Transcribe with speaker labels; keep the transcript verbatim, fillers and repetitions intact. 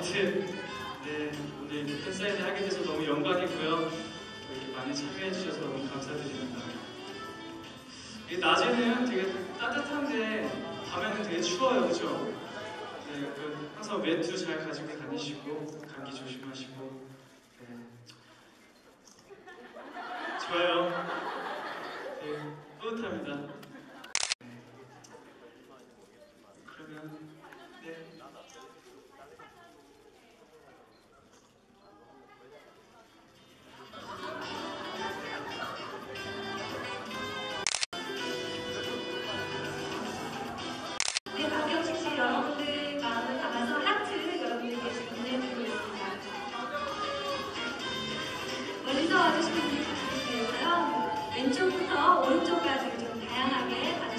Speaker 1: 아무튼 네, 오늘 팬사인회 하게 돼서 너무 영광이고요. 이렇게 많이 참여해 주셔서 너무 감사드립니다. 이 낮에는 되게 따뜻한데 밤에는 되게 추워요, 그렇죠? 네, 그 항상 외투 잘 가지고 다니시고 감기 조심하시고. 네. 좋아요. 네, 뿌듯합니다. 네. 그러면 네.
Speaker 2: 네, 박경식 씨 여러분들 마음을 담아서 하트 여러분들께 보내드리고 있습니다. 멀리서 와주시는 분들 부탁드리고요. 왼쪽부터 오른쪽까지 좀 다양하게